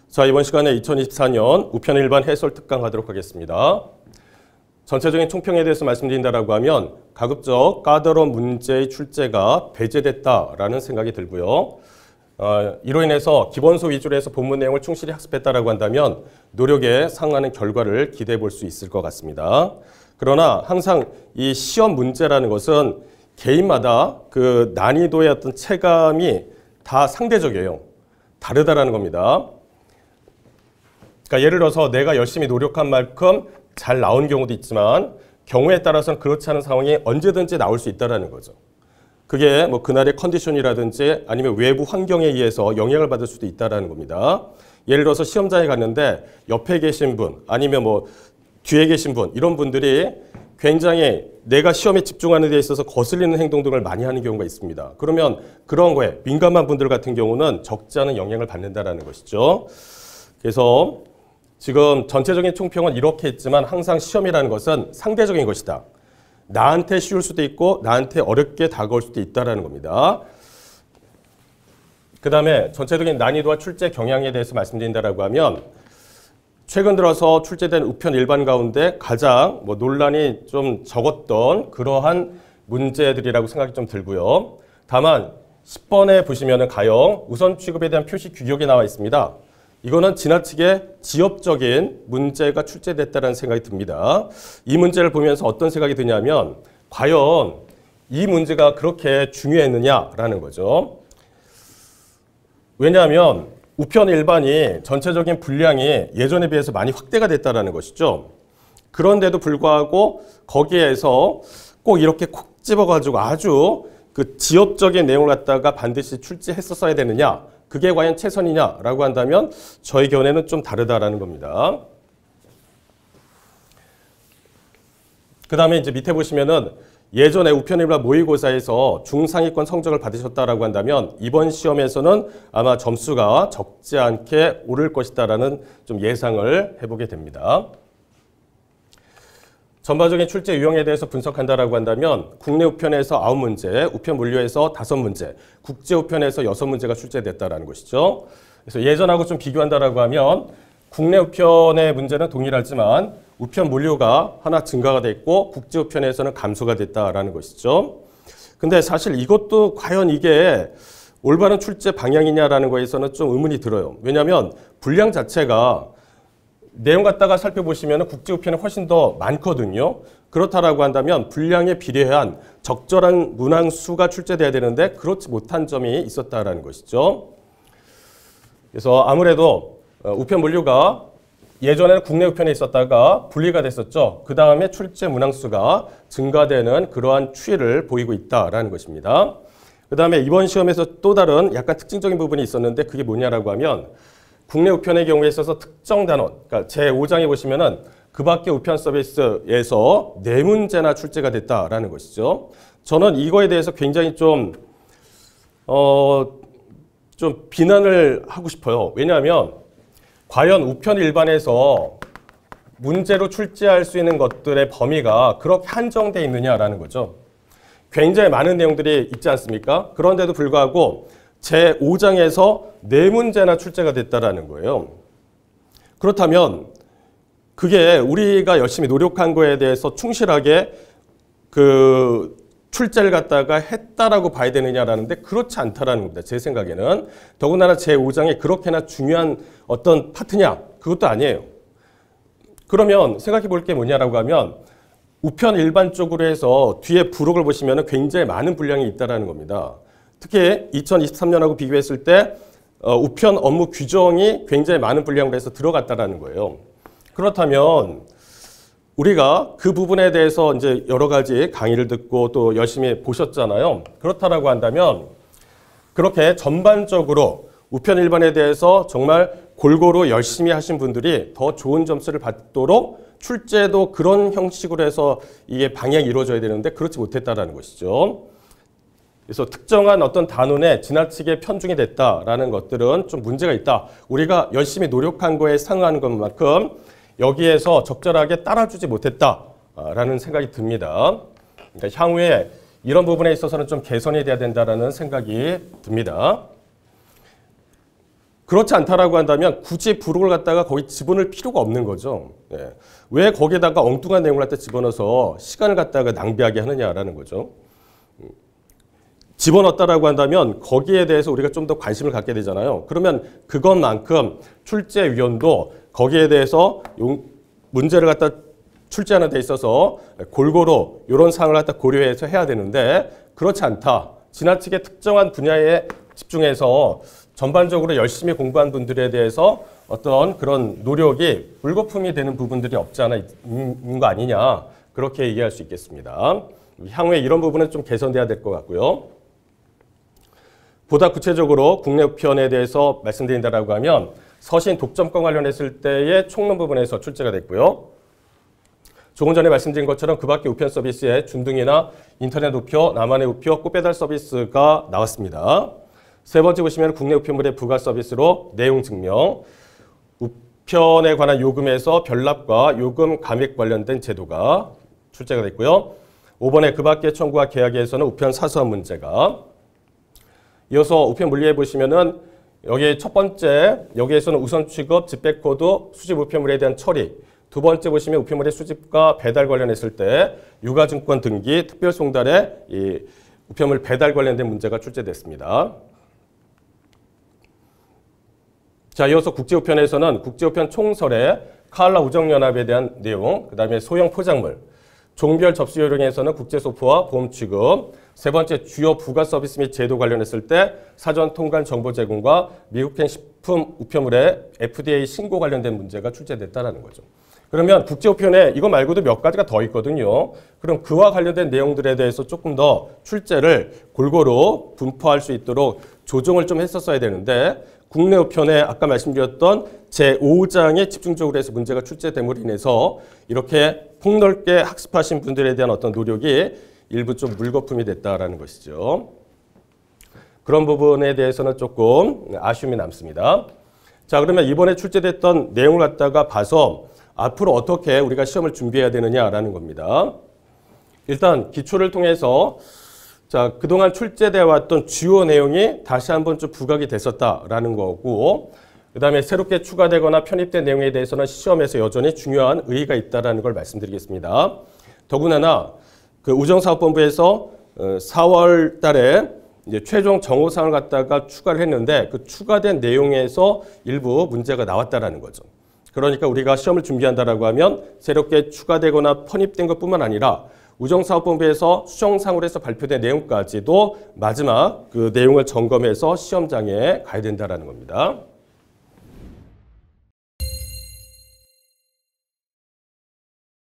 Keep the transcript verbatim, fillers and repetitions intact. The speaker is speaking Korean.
자, 이번 시간에 이천이십사 년 우편 일반 해설 특강 하도록 하겠습니다. 전체적인 총평에 대해서 말씀드린다라고 하면 가급적 까다로운 문제의 출제가 배제됐다라는 생각이 들고요. 어, 이로 인해서 기본소 위주로 해서 본문 내용을 충실히 학습했다라고 한다면 노력에 상응하는 결과를 기대해 볼 수 있을 것 같습니다. 그러나 항상 이 시험 문제라는 것은 개인마다 그 난이도의 어떤 체감이 다 상대적이에요. 다르다라는 겁니다. 그러니까 예를 들어서 내가 열심히 노력한 만큼 잘 나온 경우도 있지만 경우에 따라서는 그렇지 않은 상황이 언제든지 나올 수 있다는 거죠. 그게 뭐 그날의 컨디션이라든지 아니면 외부 환경에 의해서 영향을 받을 수도 있다는 겁니다. 예를 들어서 시험장에 갔는데 옆에 계신 분 아니면 뭐 뒤에 계신 분 이런 분들이 굉장히 내가 시험에 집중하는 데 있어서 거슬리는 행동 등을 많이 하는 경우가 있습니다. 그러면 그런 거에 민감한 분들 같은 경우는 적지 않은 영향을 받는다는 것이죠. 그래서 지금 전체적인 총평은 이렇게 했지만 항상 시험이라는 것은 상대적인 것이다. 나한테 쉬울 수도 있고 나한테 어렵게 다가올 수도 있다는 겁니다. 그 다음에 전체적인 난이도와 출제 경향에 대해서 말씀드린다고 하면 최근 들어서 출제된 우편 일반 가운데 가장 뭐 논란이 좀 적었던 그러한 문제들이라고 생각이 좀 들고요. 다만 십 번에 보시면 가형 우선 취급에 대한 표시 규격이 나와 있습니다. 이거는 지나치게 지엽적인 문제가 출제됐다는 생각이 듭니다. 이 문제를 보면서 어떤 생각이 드냐면 과연 이 문제가 그렇게 중요했느냐라는 거죠. 왜냐하면 우편 일반이 전체적인 분량이 예전에 비해서 많이 확대가 됐다는 것이죠. 그런데도 불구하고 거기에서 꼭 이렇게 콕 집어가지고 아주 그 지엽적인 내용을 갖다가 반드시 출제했었어야 되느냐 그게 과연 최선이냐라고 한다면 저희 견해는 좀 다르다라는 겁니다. 그 다음에 이제 밑에 보시면은 예전에 우편일반 모의고사에서 중상위권 성적을 받으셨다라고 한다면 이번 시험에서는 아마 점수가 적지 않게 오를 것이다라는 좀 예상을 해보게 됩니다. 전반적인 출제 유형에 대해서 분석한다라고 한다면 국내 우편에서 아홉 문제, 우편 물류에서 다섯 문제, 국제 우편에서 여섯 문제가 출제됐다라는 것이죠. 그래서 예전하고 좀 비교한다라고 하면 국내 우편의 문제는 동일하지만 우편 물류가 하나 증가가 됐고 국제 우편에서는 감소가 됐다라는 것이죠. 근데 사실 이것도 과연 이게 올바른 출제 방향이냐라는 거에서는 좀 의문이 들어요. 왜냐하면 분량 자체가 내용 갖다가 살펴보시면 국제 우편이 훨씬 더 많거든요. 그렇다라고 한다면 분량에 비례한 적절한 문항수가 출제돼야 되는데 그렇지 못한 점이 있었다라는 것이죠. 그래서 아무래도 우편 물류가 예전에는 국내 우편에 있었다가 분리가 됐었죠. 그 다음에 출제 문항수가 증가되는 그러한 추이를 보이고 있다라는 것입니다. 그 다음에 이번 시험에서 또 다른 약간 특징적인 부분이 있었는데 그게 뭐냐라고 하면 국내 우편의 경우에 있어서 특정 단원, 그러니까 제오 장에 보시면은 그 밖의 우편 서비스에서 네 문제나 출제가 됐다라는 것이죠. 저는 이거에 대해서 굉장히 좀, 어, 좀 비난을 하고 싶어요. 왜냐하면 과연 우편 일반에서 문제로 출제할 수 있는 것들의 범위가 그렇게 한정되어 있느냐라는 거죠. 굉장히 많은 내용들이 있지 않습니까? 그런데도 불구하고 제오 장에서 네 문제나 출제가 됐다라는 거예요. 그렇다면 그게 우리가 열심히 노력한 거에 대해서 충실하게 그 출제를 갖다가 했다라고 봐야 되느냐라는데 그렇지 않다라는 겁니다. 제 생각에는. 더군다나 제오 장이 그렇게나 중요한 어떤 파트냐? 그것도 아니에요. 그러면 생각해 볼 게 뭐냐라고 하면 우편 일반 쪽으로 해서 뒤에 부록을 보시면 굉장히 많은 분량이 있다라는 겁니다. 특히 이천이십삼 년하고 비교했을 때 어, 우편 업무 규정이 굉장히 많은 분량으로 해서 들어갔다라는 거예요. 그렇다면 우리가 그 부분에 대해서 이제 여러 가지 강의를 듣고 또 열심히 보셨잖아요. 그렇다라고 한다면 그렇게 전반적으로 우편 일반에 대해서 정말 골고루 열심히 하신 분들이 더 좋은 점수를 받도록 출제도 그런 형식으로 해서 이게 방향이 이루어져야 되는데 그렇지 못했다라는 것이죠. 그래서 특정한 어떤 단원에 지나치게 편중이 됐다라는 것들은 좀 문제가 있다. 우리가 열심히 노력한 거에 상응하는 것만큼 여기에서 적절하게 따라주지 못했다라는 생각이 듭니다. 그러니까 향후에 이런 부분에 있어서는 좀 개선이 돼야 된다라는 생각이 듭니다. 그렇지 않다라고 한다면 굳이 부록을 갖다가 거기 집어넣을 필요가 없는 거죠. 예. 왜 거기에다가 엉뚱한 내용을 갖다 집어넣어서 시간을 갖다가 낭비하게 하느냐라는 거죠. 집어넣었다라고 한다면 거기에 대해서 우리가 좀 더 관심을 갖게 되잖아요. 그러면 그것만큼 출제위원도 거기에 대해서 문제를 갖다 출제하는 데 있어서 골고루 이런 사항을 갖다 고려해서 해야 되는데 그렇지 않다. 지나치게 특정한 분야에 집중해서 전반적으로 열심히 공부한 분들에 대해서 어떤 그런 노력이 물거품이 되는 부분들이 없지 않아 있는 거 아니냐. 그렇게 얘기할 수 있겠습니다. 향후에 이런 부분은 좀 개선돼야 될 것 같고요. 보다 구체적으로 국내 우편에 대해서 말씀드린다라고 하면 서신 독점권 관련했을 때의 총론 부분에서 출제가 됐고요. 조금 전에 말씀드린 것처럼 그 밖에 우편 서비스에 준등이나 인터넷 우표, 나만의 우표, 꽃배달 서비스가 나왔습니다. 세 번째 보시면 국내 우편물의 부가 서비스로 내용 증명, 우편에 관한 요금에서 별납과 요금 감액 관련된 제도가 출제가 됐고요. 오 번에 그 밖에 청구와 계약에서는 우편 사소한 문제가 이어서 우편 물리에 보시면은 여기 첫 번째 여기에서는 우선 취급, 집배코드, 수집 우편물에 대한 처리. 두 번째 보시면 우편물의 수집과 배달 관련했을 때 유가증권 등기, 특별 송달에 이 우편물 배달 관련된 문제가 출제됐습니다. 자, 이어서 국제우편에서는 국제우편 총설에 카알라 우정연합에 대한 내용, 그 다음에 소형 포장물, 종별 접수 요령에서는 국제소포와 보험 취급, 세 번째 주요 부가 서비스 및 제도 관련했을 때 사전 통관 정보 제공과 미국행 식품 우편물의 에프디에이 신고 관련된 문제가 출제됐다는 거죠. 그러면 국제우편에 이거 말고도 몇 가지가 더 있거든요. 그럼 그와 관련된 내용들에 대해서 조금 더 출제를 골고루 분포할 수 있도록 조정을 좀 했었어야 되는데 국내 우편에 아까 말씀드렸던 제오 장에 집중적으로 해서 문제가 출제됨으로 인해서 이렇게 폭넓게 학습하신 분들에 대한 어떤 노력이 일부 좀 물거품이 됐다라는 것이죠. 그런 부분에 대해서는 조금 아쉬움이 남습니다. 자, 그러면 이번에 출제됐던 내용을 갖다가 봐서 앞으로 어떻게 우리가 시험을 준비해야 되느냐라는 겁니다. 일단 기초를 통해서 자, 그동안 출제되어 왔던 주요 내용이 다시 한번 좀 부각이 됐었다라는 거고, 그 다음에 새롭게 추가되거나 편입된 내용에 대해서는 시험에서 여전히 중요한 의의가 있다라는 걸 말씀드리겠습니다. 더군다나 그 우정사업본부에서 사월 달에 이제 최종 정호사항을 갖다가 추가를 했는데 그 추가된 내용에서 일부 문제가 나왔다라는 거죠. 그러니까 우리가 시험을 준비한다라고 하면 새롭게 추가되거나 편입된 것뿐만 아니라 우정사업본부에서 수정상으로 해서 발표된 내용까지도 마지막 그 내용을 점검해서 시험장에 가야 된다라는 겁니다.